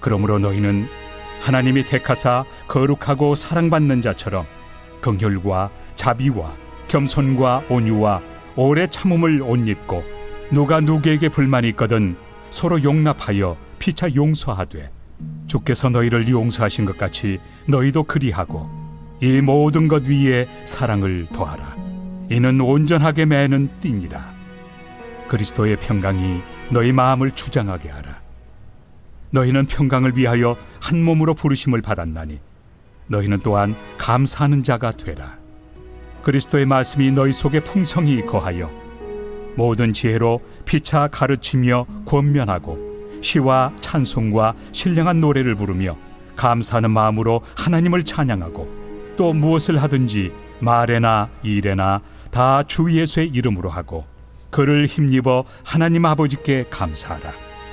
그러므로 너희는 하나님이 택하사 거룩하고 사랑받는 자처럼 긍휼과 자비와 겸손과 온유와 오래 참음을 옷 입고 누가 누구에게 불만이 있거든 서로 용납하여 피차 용서하되 주께서 너희를 용서하신 것 같이 너희도 그리하고 이 모든 것 위에 사랑을 더하라. 이는 온전하게 매는 띠니라. 그리스도의 평강이 너희 마음을 주장하게 하라. 너희는 평강을 위하여 한 몸으로 부르심을 받았나니 너희는 또한 감사하는 자가 되라. 그리스도의 말씀이 너희 속에 풍성히 거하여 모든 지혜로 피차 가르치며 권면하고 시와 찬송과 신령한 노래를 부르며 감사하는 마음으로 하나님을 찬양하고 또 무엇을 하든지 말에나 일에나 다 주 예수의 이름으로 하고 그를 힘입어 하나님 아버지께 감사하라.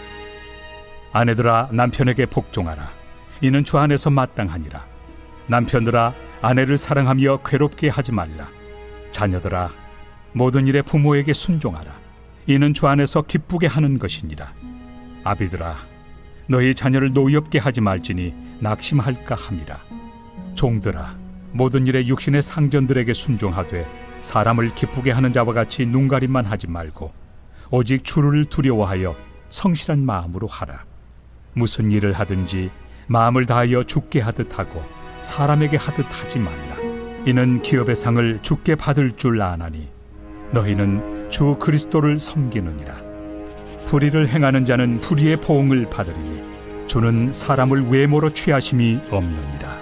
아내들아 남편에게 복종하라. 이는 주 안에서 마땅하니라. 남편들아 아내를 사랑하며 괴롭게 하지 말라. 자녀들아 모든 일에 부모에게 순종하라. 이는 주 안에서 기쁘게 하는 것이니라. 아비들아 너희 자녀를 노엽게 하지 말지니 낙심할까 함이라. 종들아 모든 일에 육신의 상전들에게 순종하되 사람을 기쁘게 하는 자와 같이 눈가림만 하지 말고 오직 주를 두려워하여 성실한 마음으로 하라. 무슨 일을 하든지 마음을 다하여 주께 하듯 하고 사람에게 하듯 하지 말라. 이는 기업의 상을 주께 받을 줄 아나니 너희는 주 그리스도를 섬기느니라. 불의를 행하는 자는 불의의 보응을 받으리니 주는 사람을 외모로 취하심이 없느니라.